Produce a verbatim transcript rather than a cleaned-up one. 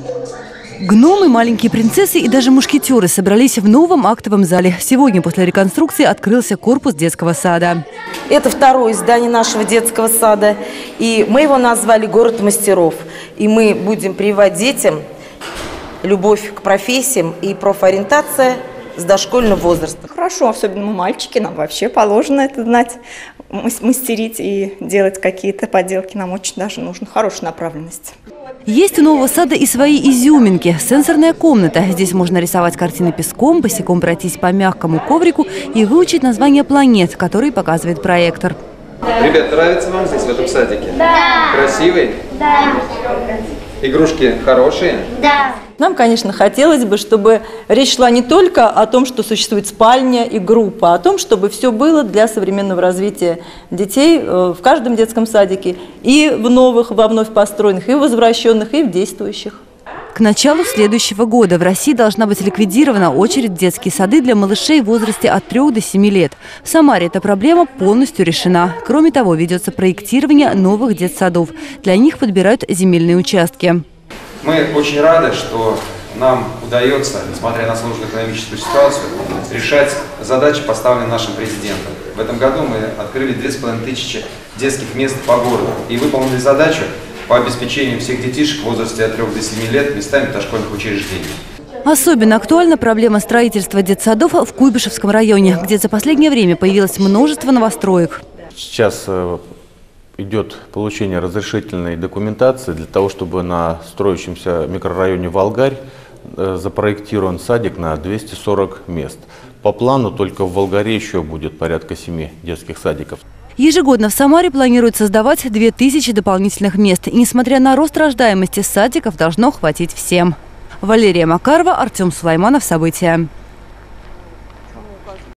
Гномы, маленькие принцессы и даже мушкетеры собрались в новом актовом зале. Сегодня после реконструкции открылся корпус детского сада. Это второе здание нашего детского сада. И мы его назвали «Город мастеров». И мы будем прививать детям любовь к профессиям и профориентация с дошкольного возраста. Хорошо, особенно мы мальчики, нам вообще положено это знать, мастерить и делать какие-то поделки. Нам очень даже нужна хорошая направленность. Есть у нового сада и свои изюминки. Сенсорная комната. Здесь можно рисовать картины песком, босиком пройтись по мягкому коврику и выучить названия планет, которые показывает проектор. Ребят, нравится вам здесь, в этом садике? Да. Красивый? Да. Игрушки хорошие? Да. Нам, конечно, хотелось бы, чтобы речь шла не только о том, что существует спальня и группа, а о том, чтобы все было для современного развития детей в каждом детском садике, и в новых, во вновь построенных, и в возвращенных, и в действующих. К началу следующего года в России должна быть ликвидирована очередь в детские сады для малышей в возрасте от трёх до семи лет. В Самаре эта проблема полностью решена. Кроме того, ведется проектирование новых детсадов. Для них подбирают земельные участки. Мы очень рады, что нам удается, несмотря на сложную экономическую ситуацию, решать задачи, поставленные нашим президентом. В этом году мы открыли две с половиной тысячи детских мест по городу и выполнили задачу по обеспечению всех детишек в возрасте от трёх до семи лет местами в дошкольных учреждениях. Особенно актуальна проблема строительства детсадов в Куйбышевском районе, где за последнее время появилось множество новостроек. Сейчас идет получение разрешительной документации для того, чтобы на строящемся микрорайоне Волгарь запроектирован садик на двести сорок мест. По плану только в Волгаре еще будет порядка семи детских садиков. Ежегодно в Самаре планируют создавать две тысячи дополнительных мест. И несмотря на рост рождаемости, садиков должно хватить всем. Валерия Макарова, Артем Сулайманов. События.